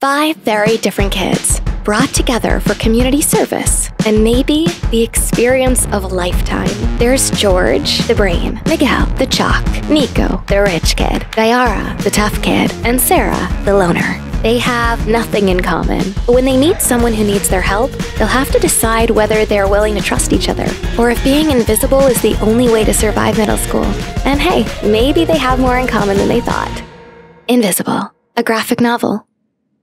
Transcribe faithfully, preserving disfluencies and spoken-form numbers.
Five very different kids, brought together for community service and maybe the experience of a lifetime. There's George, the brain, Miguel, the jock, Nico, the rich kid, Diara, the tough kid, and Sarah, the loner. They have nothing in common, but when they meet someone who needs their help, they'll have to decide whether they're willing to trust each other, or if being invisible is the only way to survive middle school. And hey, maybe they have more in common than they thought. Invisible, a graphic novel.